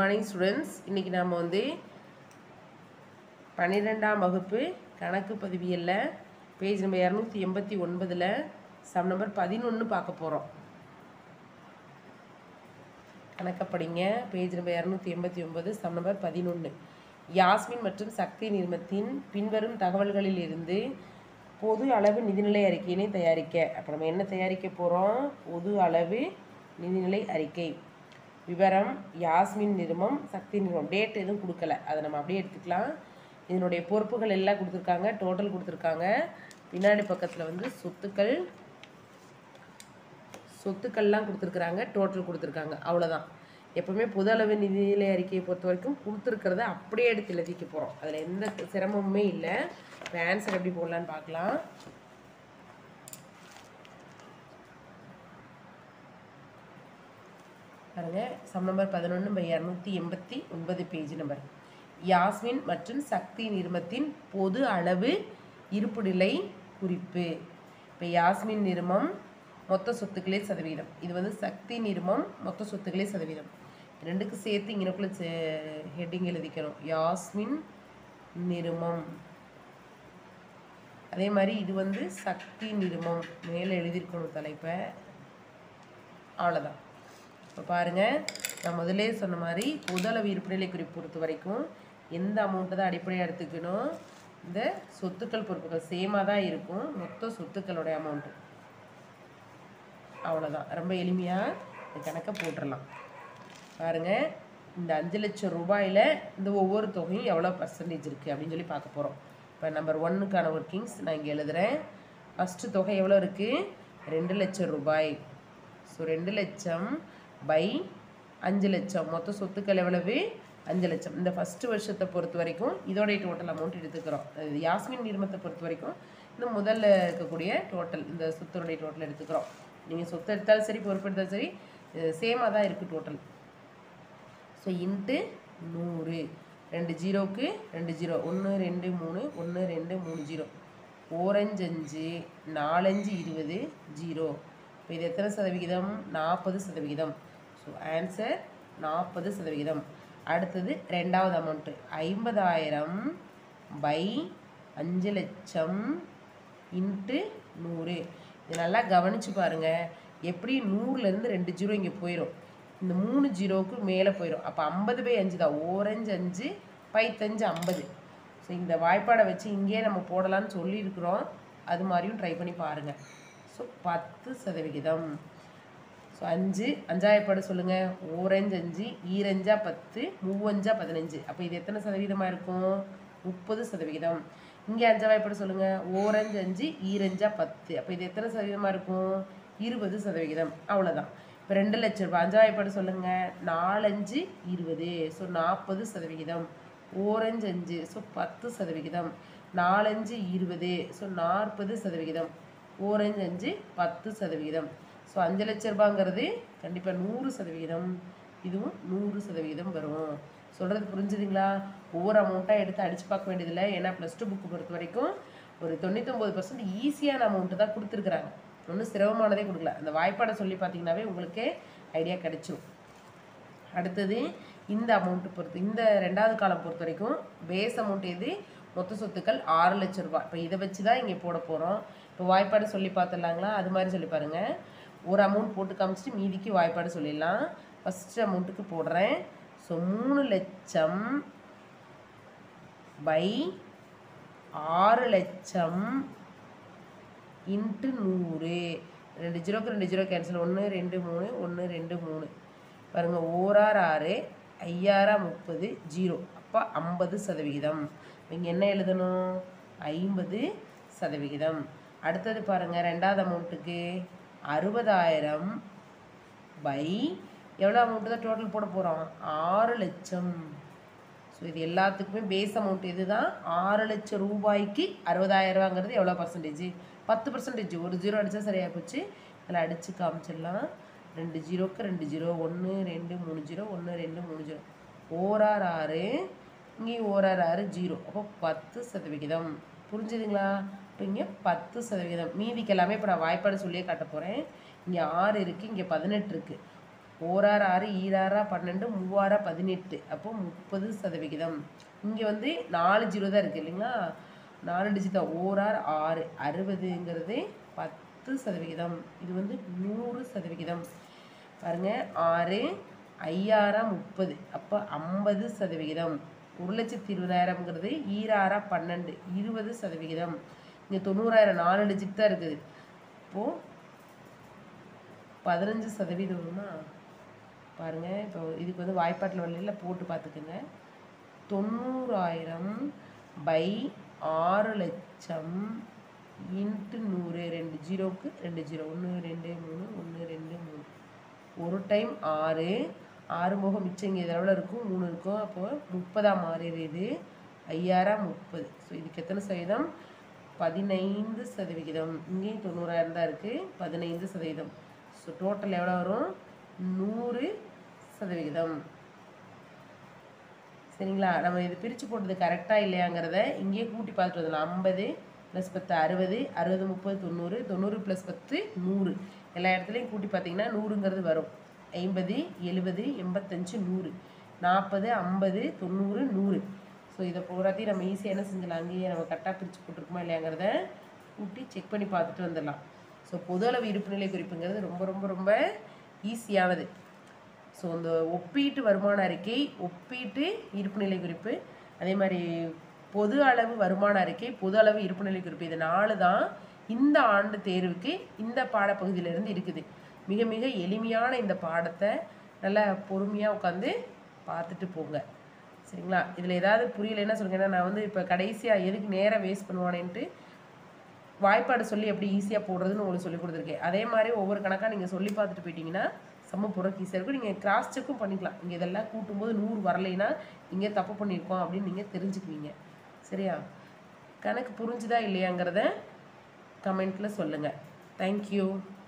Morning students. இன்றைக்கி நாம் வந்து 12ஆம் வகுப்பு கணக்கு பதிவியல்ல பேஜ் நம்பர் 289 சம் நம்பர் 11 பார்க்க போகிறோம். கணக்க படிங்க. Page number 289 sum number 11. Yasmin மற்றும் சக்தி நிறுவனத்தின் பின்வரும் தகவல்களில் இருந்து பொது அளவு நிதிநிலை அறிக்கையினை தயாரிக்க. அப்போ நம்ம என்ன தயாரிக்க போகிறோம்? பொது அளவு நிதிநிலை அறிக்கை. விவரம்: யாஸ்மின் நிறுவனம், சக்தி நிறுவனம். டேட் எதுவும் கொடுக்கல, அதை நம்ம அப்படியே எடுத்துக்கலாம். இதனுடைய பொறுப்புகள் எல்லாம் கொடுத்துருக்காங்க, டோட்டல் கொடுத்துருக்காங்க. பின்னாடி பக்கத்தில் வந்து சொத்துக்கள்லாம் கொடுத்துருக்குறாங்க, டோட்டல் கொடுத்துருக்காங்க. அவ்வளோதான். எப்போவுமே பொது அளவு நிதிநிலை அறிக்கையை பொறுத்த வரைக்கும் கொடுத்துருக்கிறத அப்படியே எடுத்து எழுதிக்க போகிறோம். அதில் எந்த சிரமமுமே இல்லை. இப்போ ஆன்சர் எப்படி போடலான்னு பார்க்கலாம். பாருங்க, sum number 11/289 page number. Yasmin மற்றும் சக்தி நிறுவனத்தின் பொது அளவு இருப்புநிலை குறிப்பு. இப்போ யாஸ்மின் நிறுவனம் மொத்த சொத்துக்களே சதவீதம், இது வந்து சக்தி நிறுவனம் மொத்த சொத்துக்களே சதவீதம். ரெண்டுக்கு சேர்த்து இங்கனக்குள்ள ஹெட்டிங் எழுதிக்கணும், யாஸ்மின் நிறுவனம். அதே மாதிரி இது வந்து சக்தி நிறுவனம் மேலே எழுதியிருக்கணும் தலைப்பை. அவ்வளோதான். இப்போ பாருங்கள், நான் முதலே சொன்ன மாதிரி பொது அளவு இருப்புநிலை குறிப்பு பொறுத்த வரைக்கும் எந்த அமௌண்ட்டை தான் அடிப்படையாக எடுத்துக்கணும்? இந்த சொத்துக்கள் பொறுப்புகள் சேமாக தான் இருக்கும், மொத்த சொத்துக்களுடைய அமௌண்ட்டு. அவ்வளோதான். ரொம்ப எளிமையாக இந்த கணக்கை போட்டுடலாம். பாருங்கள், இந்த 5 லட்சம் ரூபாயில் இந்த ஒவ்வொரு தொகையும் எவ்வளோ பர்சன்டேஜ் இருக்குது அப்படின்னு சொல்லி பார்க்க போகிறோம். இப்போ நம்பர் 1க்கான ஒர்க்கிங்ஸ் நான் இங்கே எழுதுகிறேன். ஃபஸ்ட்டு தொகை எவ்வளோ இருக்குது? 2 லட்சம் ரூபாய். ஸோ 2 லட்சம் பை 5 லட்சம். மொத்த சொத்துக்கள் எவ்வளவு? 5 லட்சம். இந்த ஃபஸ்ட்டு வருஷத்தை பொறுத்த வரைக்கும் இதோடைய டோட்டல் அமௌண்ட் எடுத்துக்கிறோம். யாஸ்மின் நிறுவனத்தை பொறுத்த வரைக்கும் இந்த முதல்ல இருக்கக்கூடிய டோட்டல், இந்த சொத்துடைய டோட்டல் எடுத்துக்கிறோம். நீங்கள் சொத்து எடுத்தாலும் சரி, பொறுப்பு எடுத்தாலும் சரி, சேமாக தான் இருக்குது டோட்டல். So into 100. 2 ஜீரோவுக்கு 2 ஜீரோ, 1 2 3, 1 2 3 ஜீரோ, 4 5 5, 4 5 20 ஜீரோ. இப்போ இது எத்தனை சதவிகிதம்? 40%. So answer 40%. அடுத்தது ரெண்டாவது அமௌண்ட்டு 50,000 பை 5 லட்சம் இன்ட்டு 100. இது நல்லா கவனித்து பாருங்கள். எப்படி 100லேருந்து 2 ஜீரோ இங்கே போயிடும், இந்த 3 ஜீரோவுக்கு மேலே போயிடும். அப்போ 50/5 தான். 4 5 5, 5 50. ஸோ இந்த வாய்ப்பாடை வச்சு இங்கேயே நம்ம போடலான்னு சொல்லியிருக்கிறோம். அது மாதிரியும் ட்ரை பண்ணி பாருங்கள். ஸோ 10%. ஸோ 5 5ஆயிரப்பாடு சொல்லுங்கள். 4 5 5, 2 5 10, 3 5 15. அப்போ இது எத்தனை சதவீதமாக இருக்கும்? 30%. இங்கே 5ஆயிரப்பாடு சொல்லுங்கள். 4 5 5, 2 5 10. அப்போ இது எத்தனை சதவீதமாக இருக்கும்? 20%. அவ்வளோதான். இப்போ 2 லட்சம் ரூபாய். 5ஆயிரப்பாடு சொல்லுங்கள். 4 5 20. ஸோ 40%. 4 5 5, ஸோ 10%. 4 5 20, ஸோ 40%. 4 5 5, 10%. ஸோ 5 லட்ச ரூபாங்கிறது கண்டிப்பாக 100%. இதுவும் 100% வரும். சொல்கிறது புரிஞ்சுதுங்களா? ஒவ்வொரு அமௌண்ட்டாக எடுத்து அடித்து பார்க்க வேண்டியதில்லை. ஏன்னா +2 புக்கு பொறுத்த வரைக்கும் ஒரு 99% ஈஸியான அமௌண்ட்டு தான் கொடுத்துருக்குறாங்க. ஒன்றும் சிரமமானதே கொடுக்கல. அந்த வாய்ப்பாடை சொல்லி பார்த்தீங்கன்னாவே உங்களுக்கே ஐடியா கிடைச்சிடும். அடுத்தது இந்த அமௌண்ட்டு பொறுத்து, இந்த ரெண்டாவது காலம் பொறுத்த வரைக்கும் பேஸ் அமௌண்ட் எது? மொத்த சொத்துக்கள் 6 லட்சம் ரூபாய். இப்போ இதை வச்சு தான் இங்கே போட போகிறோம். இப்போ வாய்ப்பாடு சொல்லி பார்த்துடலாங்களா? அது மாதிரி சொல்லி பாருங்கள். ஒரு அமௌண்ட் போட்டு காமிச்சிட்டு மீதிக்கு வாய்ப்பாடு சொல்லிடலாம். ஃபஸ்ட்டு அமௌண்ட்டுக்கு போடுறேன். ஸோ 3 லட்சம் பை 6 லட்சம் இன்ட்டு 100. 2 ஜீரோக்கு 2 ஜீரோ கேன்சல். 1 2 3, 1 2 3. பாருங்கள், 1 6, 5 30 ஜீரோ. அப்போ 50%. இங்கே என்ன எழுதணும்? 50%. அடுத்தது பாருங்கள், ரெண்டாவது அமௌண்ட்டுக்கு 60,000 பை எவ்வளோ அமௌண்ட்டு தான் டோட்டல் போட போகிறோம்? 6 லட்சம். ஸோ இது எல்லாத்துக்குமே பேஸ் அமௌண்ட் எது தான்? 6 லட்சம் ரூபாய்க்கு 60,000 ரூபாங்கிறது எவ்வளோ பர்சன்டேஜ்? 10%. ஒரு ஜீரோ அடித்தா சரியாக போச்சு. இதில் அடித்து காமிச்சிடலாம். 2 ஜீரோக்கு 2 ஜீரோ, 1 2 3 ஜீரோ, 1 2 3 ஜீரோ, 4 6, இங்கேயும் 4 6 ஜீரோ. அப்போ 10%. புரிஞ்சுதுங்களா? இப்போ இங்கே 10%. மீதிக்கு எல்லாமே இப்போ நான் வாய்ப்பாடு சொல்லியே காட்ட போகிறேன். இங்கே 6 இருக்குது, இங்கே 18 இருக்குது. ஓராறு 6, ஈராறா 12, மூவாறா 18. அப்போ 30%. இங்கே வந்து 4 0 தான் இருக்குது இல்லைங்களா, 4 டிஜிட் தான். ஓராறு 6, 60ங்கிறது 10%. இது வந்து 100%. பாருங்கள், 6 ஐயாறா 30, அப்போ 50%. 1,20,000ங்கிறது ஈராறா 12, 20%. இங்கே 90,000 4 டிஜிட் தான் இருக்குது. இப்போது 15% வருமா பாருங்கள். இப்போ இதுக்கு வந்து வாய்ப்பாட்டில் வழியில் போட்டு பார்த்துக்குங்க. 90,000 பை 6 லட்சம் இன்ட்டு 100. 2 ஜீரோவுக்கு 2 ஜீரோ, 1 2 3, 1 2 3. ஒரு டைம் 6 6 போக மிச்சம் இங்கே எவ்வளோ இருக்கும், 3 இருக்கும். அப்போ 30 மாறிடுது. 5,000 30. ஸோ இதுக்கு எத்தனை சதவீதம், 15%. இங்கேயும் 90,000 தான் இருக்குது, 15%. ஸோ டோட்டல் எவ்வளோ வரும், 100%. சரிங்களா, நம்ம இது பிரித்து போட்டது கரெக்டாக இல்லையாங்கிறத இங்கேயே கூட்டி பார்த்துட்டு வந்துடலாம். 50 + 10 60, 60 30 90, 90 + 10 100. எல்லா இடத்துலையும் கூட்டி பார்த்தீங்கன்னா 100ங்கிறது வரும். 50 70 85 100, 40 50 90 100. ஸோ இதை பூராத்தையும் நம்ம ஈஸியாக என்ன செஞ்சலாம், அங்கேயே நம்ம கரெக்டாக பிரித்து போட்டிருக்குமா இல்லையாங்கிறத கூட்டி செக் பண்ணி பார்த்துட்டு வந்துடலாம். ஸோ பொது அளவு இருப்புநிலை குறிப்புங்கிறது ரொம்ப ரொம்ப ரொம்ப ஈஸியானது. ஸோ இந்த ஒப்பீட்டு வருமான அறிக்கை, ஒப்பீட்டு இருப்புநிலை குறிப்பு, அதே மாதிரி பொது அளவு வருமான அறிக்கை, பொது அளவு இருப்புநிலை குறிப்பு, இது 4 தான் இந்த ஆண்டு தேர்வுக்கு இந்த பாடப்பகுதியிலிருந்து இருக்குது. மிக மிக எளிமையான இந்த பாடத்தை நல்லா பொறுமையாக உட்காந்து பார்த்துட்டு போங்க. சரிங்களா, இதில் ஏதாவது புரியலைன்னா சொல்லுங்கள். ஏன்னா நான் வந்து இப்போ கடைசியாக எதுக்கு நேரம் வேஸ்ட் பண்ணுவானேன்ட்டு வாய்ப்பாடு சொல்லி எப்படி ஈஸியாக போடுறதுன்னு உங்களுக்கு சொல்லி கொடுத்துருக்கேன். அதே மாதிரி ஒவ்வொரு கணக்காக நீங்கள் சொல்லி பார்த்துட்டு போயிட்டீங்கன்னா சம்ம போடுறதுக்கு ஈஸியாக இருக்கும். நீங்கள் கிராஸ் செக்கும் பண்ணிக்கலாம். இங்கே இதெல்லாம் கூட்டும்போது 100 வரலைன்னா இங்கே தப்பு பண்ணியிருக்கோம் அப்படின்னு நீங்கள் தெரிஞ்சுக்குவீங்க. சரியா, கணக்கு புரிஞ்சுதா இல்லையாங்கிறத கமெண்ட்டில் சொல்லுங்கள். தேங்க்யூ.